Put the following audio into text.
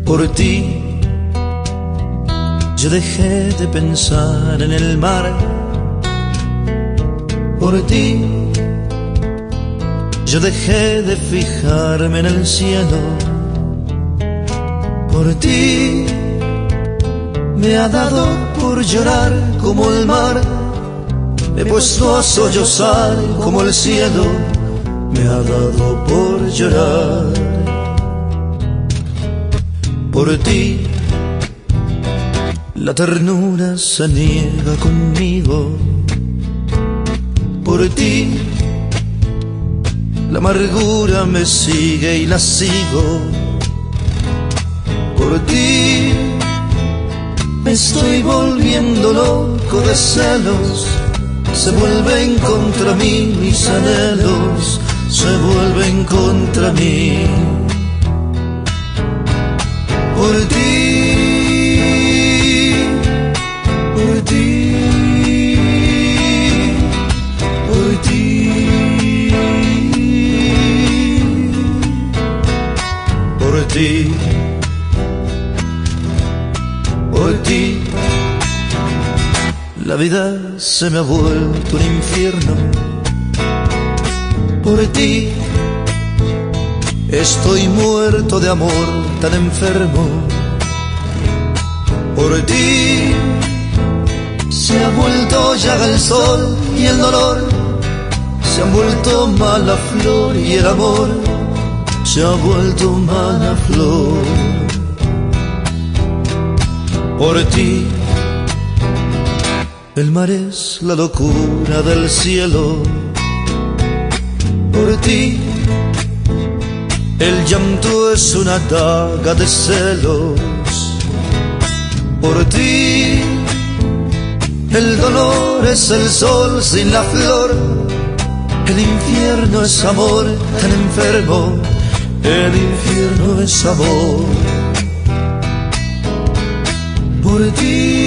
Por ti yo dejé de pensar en el mar. Por ti yo dejé de fijarme en el cielo. Por ti me ha dado por llorar como el mar. Me he puesto a sollozar como el cielo. Me ha dado por llorar. Por ti la ternura se niega conmigo. Por ti la amargura me sigue y la sigo. Por ti me estoy volviendo loco de celos. Se vuelven contra mí mis anhelos, se vuelven contra mí. Por ti, por ti, por ti, por ti, por ti. La vida se me ha vuelto un infierno. Por ti estoy muerto de amor, tan enfermo. Por ti se ha vuelto llaga el sol y el dolor. Se han vuelto mala flor y el amor se ha vuelto mala flor. Por ti el mar es la locura del cielo. Por ti el llanto es una daga de celos. Por ti el dolor es el sol sin la flor. El infierno es amor tan enfermo. El infierno es amor. Por ti